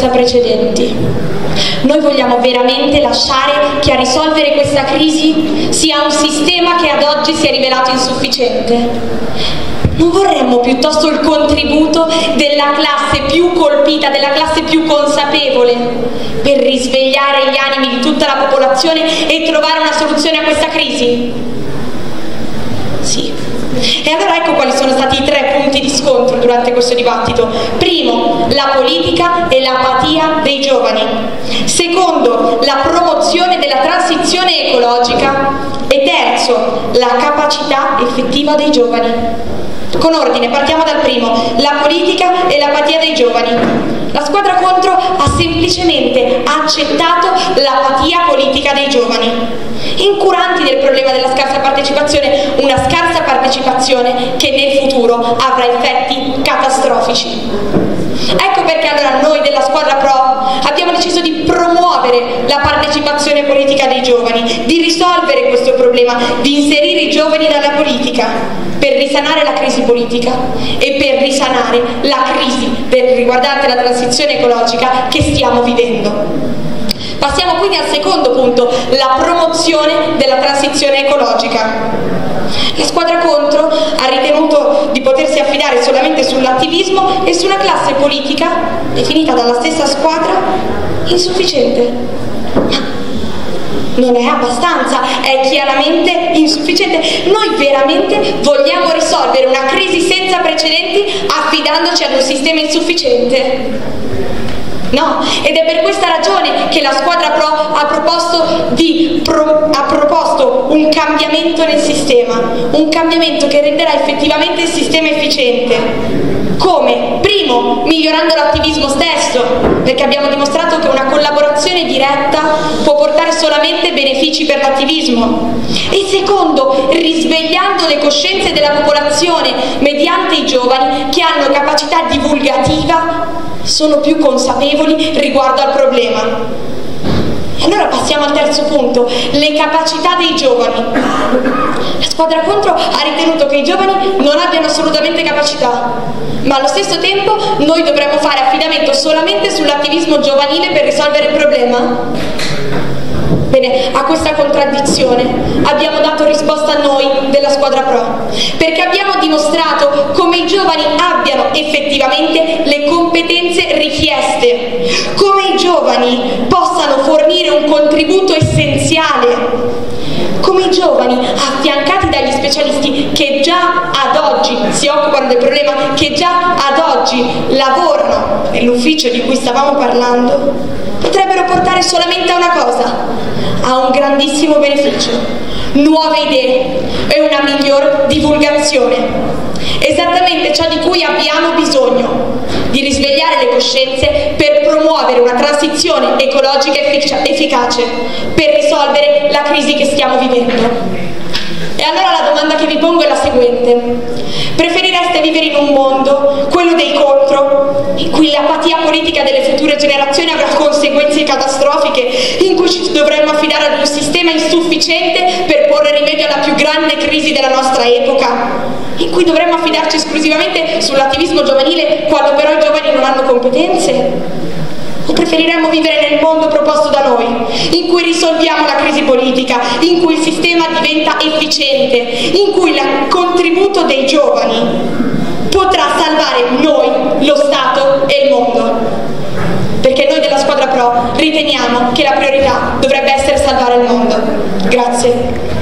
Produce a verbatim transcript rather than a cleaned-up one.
senza precedenti. Noi vogliamo veramente lasciare che a risolvere questa crisi sia un sistema che ad oggi si è rivelato insufficiente? Non vorremmo piuttosto il contributo della classe più colpita, della classe più consapevole, per risvegliare gli animi di tutta la popolazione e trovare una soluzione a questa crisi? Sì. E allora ecco quali sono stati i tre punti di scontro durante questo dibattito. Primo, la politica e l'apatia dei giovani. Secondo, la promozione della transizione ecologica. E terzo, la capacità effettiva dei giovani. Con ordine, partiamo dal primo, la politica e l'apatia dei giovani. La squadra contro ha semplicemente accettato l'apatia politica dei giovani, incuranti del problema della scarsa partecipazione, una scarsa partecipazione che nel futuro avrà effetti catastrofici. Ecco perché allora noi della squadra Pro abbiamo deciso di promuovere la partecipazione politica dei giovani, di risolvere questo problema, di inserire i giovani dalla politica per risanare la crisi politica e per risanare la crisi per, riguardante la transizione ecologica che stiamo vivendo. Passiamo quindi al secondo punto, la promozione della transizione ecologica. La squadra contro ha ritenuto di potersi affidare solamente sull'attivismo e su una classe politica, definita dalla stessa squadra, insufficiente. Ma non è abbastanza, è chiaramente insufficiente. Noi veramente vogliamo risolvere una crisi senza precedenti affidandoci ad un sistema insufficiente? No, ed è per questa ragione che la squadra Pro ha proposto, di, pro, ha proposto un cambiamento nel sistema, un cambiamento che renderà effettivamente il sistema efficiente. Come? Primo, migliorando l'attivismo stesso, perché abbiamo dimostrato che una collaborazione diretta può portare solamente benefici per l'attivismo. E secondo, risvegliando le coscienze della popolazione mediante i giovani che hanno capacità divulgativa, sono più consapevoli riguardo al problema. Allora passiamo al terzo punto, le capacità dei giovani. La squadra contro ha ritenuto che i giovani non abbiano assolutamente capacità, ma allo stesso tempo noi dovremmo fare affidamento solamente sull'attivismo giovanile per risolvere il problema? Bene, a questa contraddizione abbiamo dato risposta noi della squadra Pro, perché abbiamo dimostrato come i giovani abbiano effettivamente le competenze richieste, come i giovani possano fornire un contributo essenziale, come i giovani affiancati dagli specialisti che già ad oggi si occupano del problema, che già ad oggi lavorano nell'ufficio di cui stavamo parlando, potrebbero portare solamente a una cosa, a un grandissimo beneficio, nuove idee e una miglior divulgazione. Esattamente ciò di cui abbiamo bisogno, di risvegliare le coscienze per promuovere una transizione ecologica efficace, per risolvere la crisi che stiamo vivendo. E allora la domanda che vi pongo è la seguente: preferireste vivere in un mondo, quello dei contro, in cui l'apatia politica delle future generazioni avrà conseguenze catastrofiche, in cui ci dovremmo affidare ad un sistema insufficiente per porre rimedio alla più grande crisi della nostra epoca, in cui dovremmo affidarci esclusivamente sull'attivismo giovanile quando però i giovani non hanno competenze? O preferiremmo vivere nel mondo proposto da noi, in cui risolviamo la crisi politica, in cui il sistema diventa efficiente, in cui il contributo dei giovani potrà salvare noi, lo Stato e il mondo? Perché noi della squadra Pro riteniamo che la priorità dovrebbe essere salvare il mondo. Grazie.